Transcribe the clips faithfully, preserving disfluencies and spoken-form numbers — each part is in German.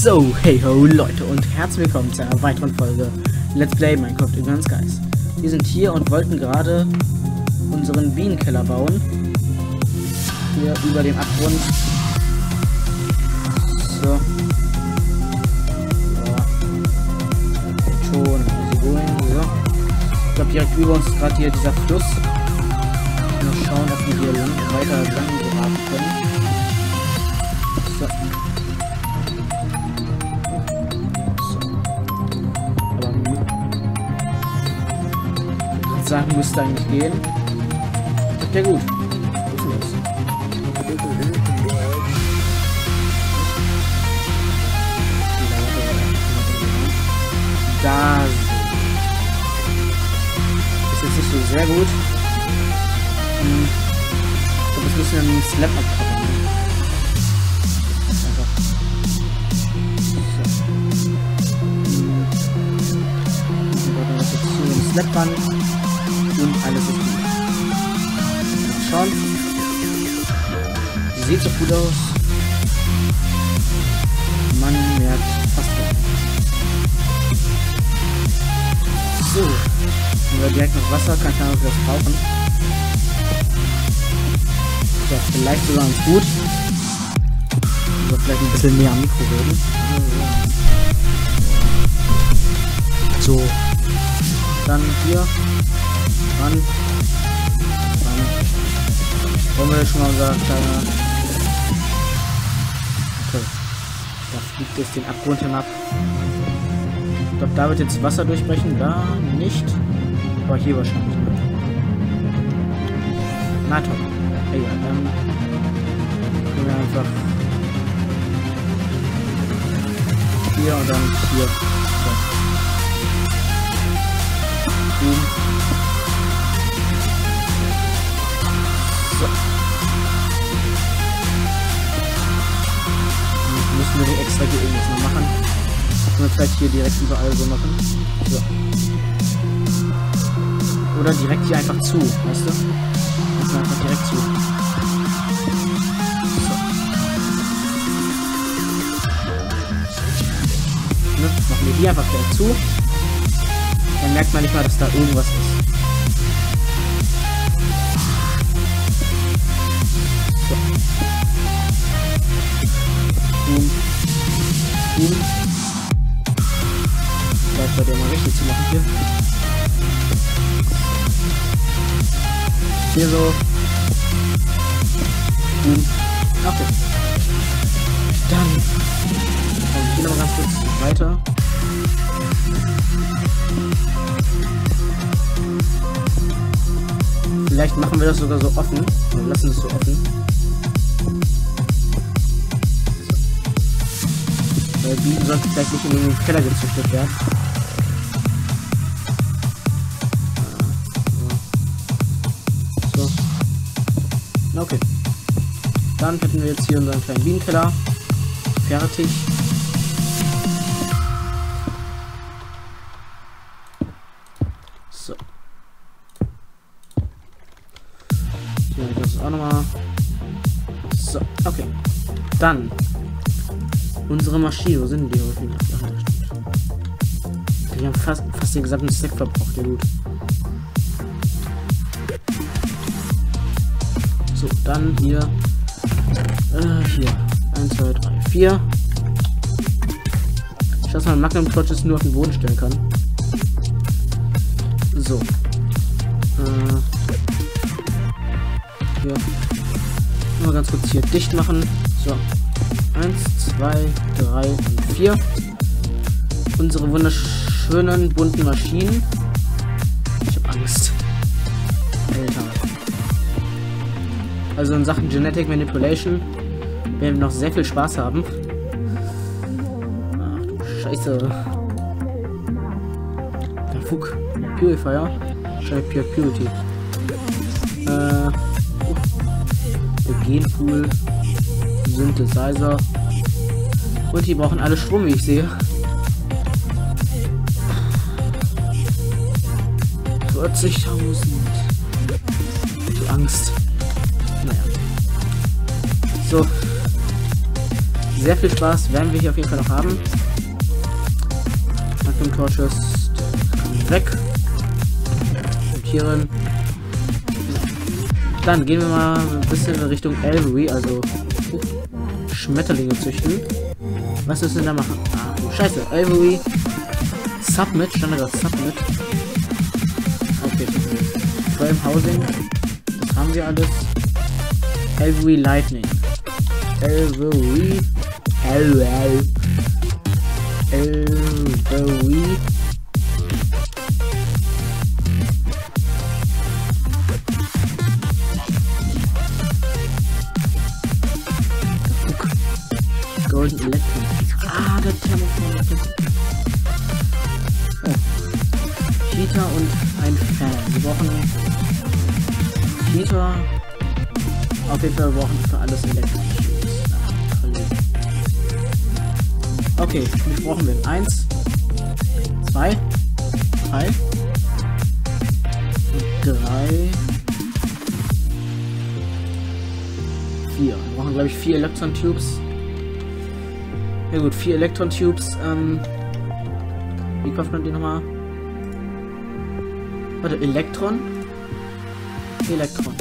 So, hey ho Leute und herzlich willkommen zu einer weiteren Folge Let's Play Minecraft Ignorance Guys. Wir sind hier und wollten gerade unseren Bienenkeller bauen. Hier über dem Abgrund. So. Ja. Schon. So. Ich glaube direkt über uns ist gerade hier dieser Fluss. Mal schauen, ob wir hier lang, weiter lang geraten können. So. Sagen müsste eigentlich gehen. Ja gut. Da ist jetzt nicht so sehr gut. Hm. Ich glaube, das müssen wir einen Slab abcovern. So. Slab ran. Und alles ist gut. Schauen. Sie sieht so gut aus. Man merkt fast gar nicht. So. Wenn wir direkt noch Wasser, kann ich dann noch was brauchen. So, vielleicht sogar ganz gut. Also vielleicht ein bisschen näher am Mikro reden. So. Dann hier. Ran. Ran. Wollen wir schon mal unser kleiner... Okay. Da fliegt jetzt den Abgrund hinab. Ich glaube, da wird jetzt Wasser durchbrechen. Da nicht. Aber hier wahrscheinlich nicht. Na toll. Egal, dann können wir einfach hier und dann hier. So. Boom. So. Müssen wir die extra hier irgendwas noch machen. Können wir vielleicht hier direkt überall so machen. So. Oder direkt hier einfach zu, weißt du? Machen wir einfach direkt zu. So. Ne? Machen wir hier einfach direkt zu. Dann merkt man nicht mal, dass da irgendwas ist. So. Boom. Boom. Vielleicht bei der mal richtig zu machen hier. Hier so. Boom. Okay. Dann kommen wir hier noch ganz kurz weiter. Vielleicht machen wir das sogar so offen. Wir lassen es so offen. So. Weil Bienen sollten vielleicht nicht in den Keller gezüchtet werden. So. Okay. Dann hätten wir jetzt hier unseren kleinen Bienenkeller. Fertig. So. Hier, das ist auch nochmal. So, okay. Dann unsere Maschine. Wo sind die? Ach, da steht. Wir haben fast, fast den gesamten Stack verbraucht. Ja gut. So, dann hier. Äh, hier. eins, zwei, drei, vier. Ich dass man Magnum Torches nur auf den Boden stellen kann. So. Äh, hier. Mal ganz kurz hier dicht machen. So. eins, zwei, drei und vier. Unsere wunderschönen bunten Maschinen. Ich hab Angst. Alter. Also in Sachen Genetic Manipulation werden wir noch sehr viel Spaß haben. Ach du Scheiße. Der Fuck. Purifier. Scheiße, Pure Purity. Äh. Der Genpool. Synthesizer. Und die brauchen alle Strom, wie ich sehe. vierzigtausend. Die Angst. Naja. So. Sehr viel Spaß werden wir hier auf jeden Fall noch haben. Magnum Torches weg. Notieren. Dann gehen wir mal ein bisschen in Richtung Aviary, also uh, Schmetterlinge züchten. Was müssen wir da machen? Ah, oh, scheiße. Aviary. Submit. Stand da Submit. Okay. Frame Housing. Das haben wir alles. Aviary Lightning. Aviary. Aviary. Aviary. Golden Electron. Ah, der Thermophon. Oh. Cheater und ein Fan. Wir brauchen Cheater. Auf jeden Fall brauchen wir für alles Elektro. Okay, wie brauchen wir? Eins, zwei, drei, drei, vier. Wir brauchen, glaube ich, vier Elektron-Tubes. Ja gut, vier Elektron-Tubes. Ähm, wie kauft man die nochmal? Warte, Elektron? Elektron.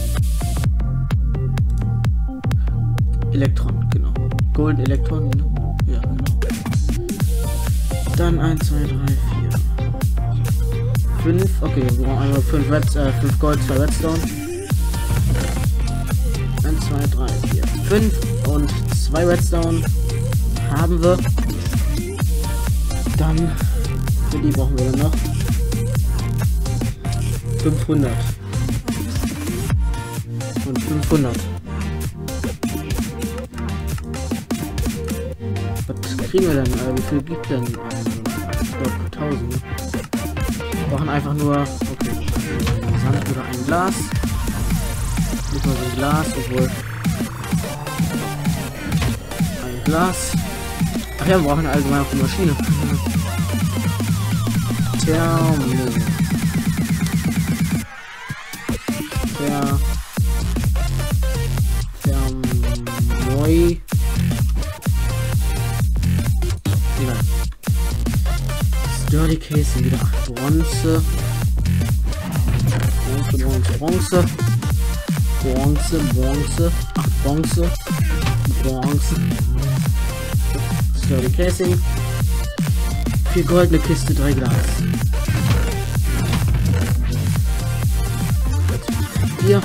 Elektron, genau. Golden Elektron, ne? Ja, genau. Dann eins, zwei, drei, vier. fünf, okay, wir brauchen einmal fünf Reds, äh, fünf Gold, zwei Redstone. eins, zwei, drei, vier, fünf und zwei Redstone haben wir. Dann, für die brauchen wir dann noch fünfhundert. Und fünfhundert. Was kriegen wir denn? Äh, wie viel gibt denn? Ich glaube tausend. Wir brauchen einfach nur, okay, Sand oder ein Glas. Nicht mal so ein Glas, obwohl ein Glas. Ach ja, wir brauchen allgemein auch die Maschine. Thermo. Der Thermoi. Egal. Sturdy Case, wieder acht Bronze. Bronze, Bronze, Bronze. Bronze, Bronze. acht Bronze. Bronze. Sturdy Casing. vier goldene Kiste, drei Glas. Hier.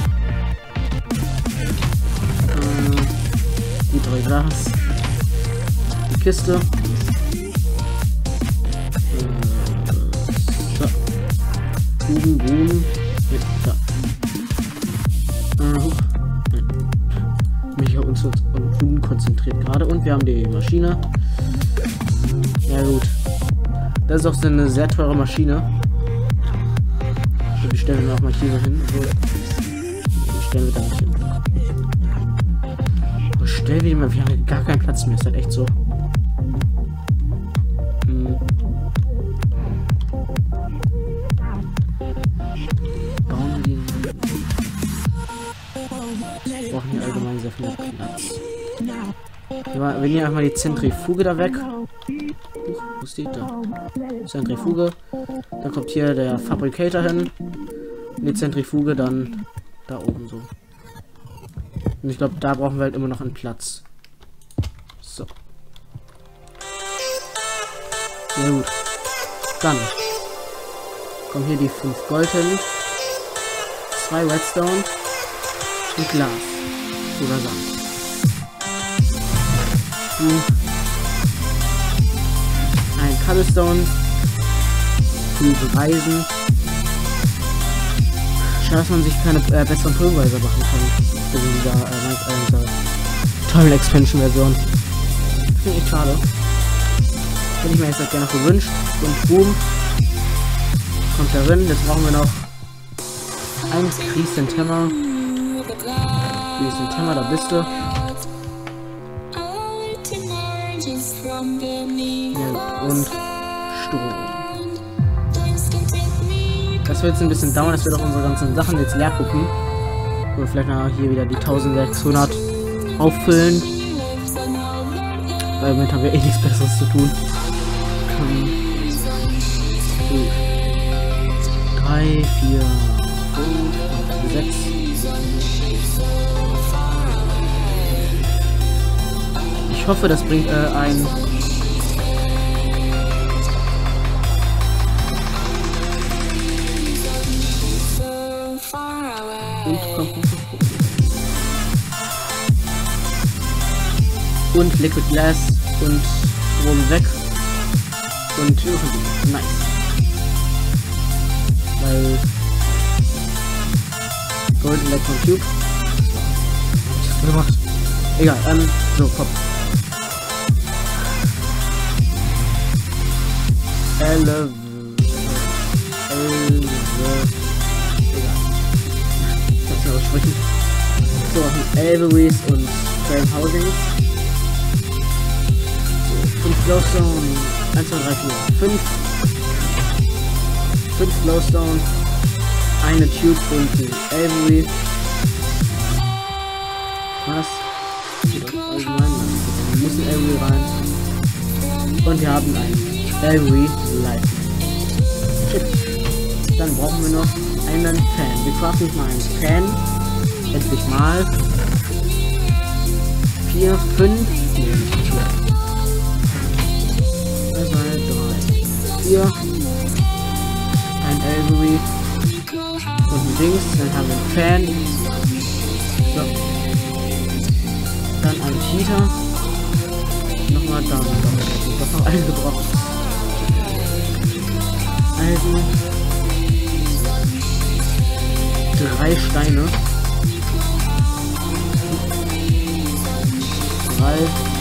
Äh, die drei Glas. Die Kiste. Äh, so. Boom, boom. Ja, da. Äh, mich hier uns unkonzentriert gerade. Und wir haben die Maschine. Ja gut. Das ist auch so eine sehr teure Maschine. So, die stellen wir auch mal hier so hin. So. Die stellen wir da nicht hin. Wo stellen wir die mal? Wir haben gar keinen Platz mehr. Ist halt echt so. Hm. Bauen wir die. Wir brauchen hier allgemein sehr viel Platz. Wir nehmen einfach mal die Zentrifuge da weg. Wo steht da? Zentrifuge. Dann kommt hier der Fabrikator hin. Und die Zentrifuge dann da oben so. Und ich glaube, da brauchen wir halt immer noch einen Platz. So. Ja gut. Dann kommen hier die fünf Gold hin. zwei Redstone. Und Glas. Oder Sand. Hm. Ein Cobblestone. Viel beweisen. Schade, dass man sich keine äh, besseren Pulverizer machen kann. In dieser, äh, in dieser tollen Expansion-Version. Finde ich echt schade. Hätte ich mir jetzt halt gerne gewünscht. Und boom. Kommt da drin. Jetzt brauchen wir noch ein Crescent Hammer. Crescent Hammer, da bist du. Ja, und Strom. Das wird jetzt ein bisschen dauern, dass wir doch unsere ganzen Sachen jetzt leer gucken. Oder vielleicht noch hier wieder die eintausendsechshundert auffüllen. weil im Moment haben wir eh nichts Besseres zu tun. Ähm, drei, vier, fünf, sechs. Ich hoffe, das bringt äh, ein... Und, komm, komm, komm. Und Liquid Glass und Strom weg. Und Tür von nice. Weil Gold Electron Cube. Was gemacht? Egal, ähm, so, komm. Eleve. Eleve. Egal. Ich kann's nicht aussprechen. So, Elveries und Frame Housings. fünf Glowstone. eins, zwei, drei, vier. fünf. fünf Glowstone. Eine Tube und ein Elvery. Was? Geht auch allgemein. Wir müssen Elvery rein. Und wir haben ein Elvery Light. Chip. Dann brauchen wir noch einen Fan. Wir craften mal einen Fan. Endlich mal. vier, fünf. zwei, drei, vier. Ein Elvery. Und ein Dings. Dann haben wir einen Fan. So. Dann ein Cheater. Nochmal da. Das noch einen gebraucht. Also. Drei Steine. Drei.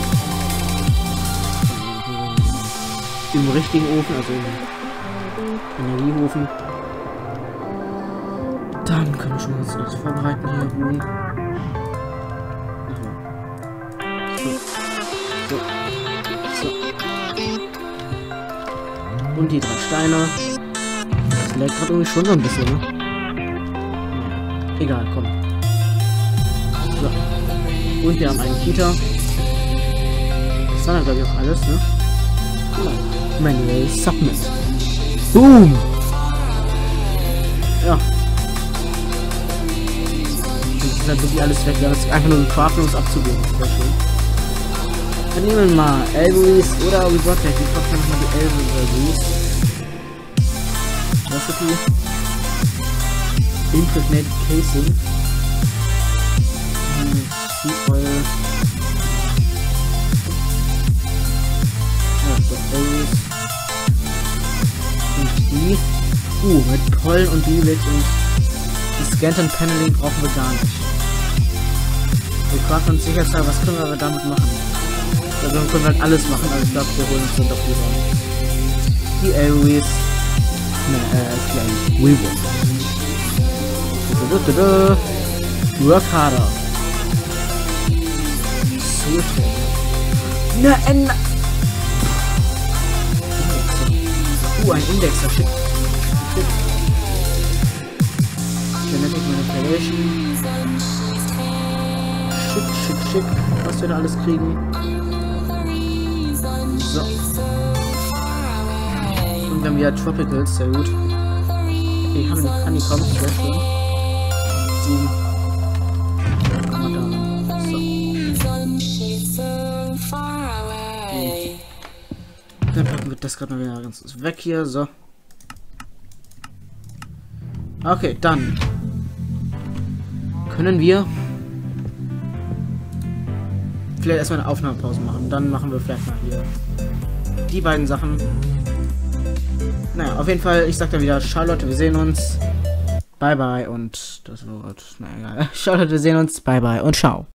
Im richtigen Ofen, also im Energieofen. Dann können wir schon mal das vorbereiten hier ruhen. So. So. So. Und die drei Steine. Das leckt gerade irgendwie schon so ein bisschen, ne? Ja. Egal, komm. So. Und wir haben einen Kita. Das war dann glaube ich auch alles, ne? Manual Submit. Boom! Ja. Das ist halt wirklich alles weg. Wir haben jetzt einfach nur gecraftet, um es abzugeben. Sehr schön. Dann nehmen wir mal Elveries oder wie Gott, ich crafte nochmal die Elveries. Recipe. Impregnated Casing. Seed Oil. Und die, uh, mit Pollen und Bielitz und die Scanton Paneling brauchen wir gar nicht. Wir fragen uns sicher, was können wir aber damit machen? Also dann können wir halt alles machen, aber ich glaube, wir holen uns dann doch lieber die Elveries. Ne, äh, Flame. Weevil. Work harder. So. Ne, en. Uh, ein Indexer, shit. Shit. Genetic Manipulation. Shit, shit, shit. Was wir da alles kriegen. So. Und dann wieder Tropicals, sehr gut. Okay, haben die Honeycomb, sehr schön. So. Kommen wir da ran. So. Dann packen wir das gerade mal wieder ganz weg hier, so. Okay, dann können wir vielleicht erstmal eine Aufnahmepause machen. Dann machen wir vielleicht mal hier die beiden Sachen. Naja, auf jeden Fall, ich sag dann wieder, ciao Leute, wir sehen uns. Bye bye und das Wort, na egal. Ciao Leute, wir sehen uns. Bye bye und ciao.